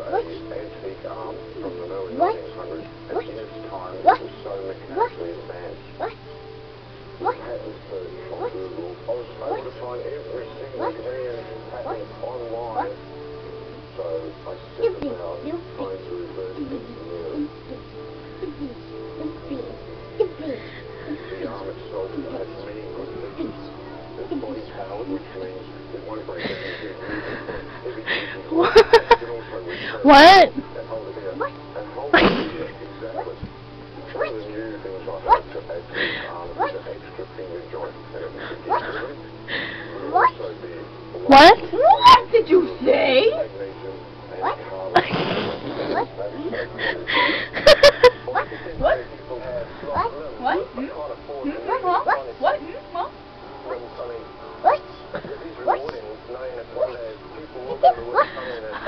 an antique arm from the early 1900s, and in its time it was so mechanically advanced. Patent search on Google, I was able to find every single Korean patent online, so I set about trying to reverse engineer the arm itself. Has many good features. It's body powered, which means it won't break down if you use it. Heavy duty What? it can also repair What? and hold it here. And hold it here, exactly. Some of the new things I have to add to this arm is an extra finger joint, and it will be different. It will also be What? What did you say? magnesium and carbon. That is so cool. What? People have What? I can't afford to What? when something it is rewarding knowing that one day people will go to work coming and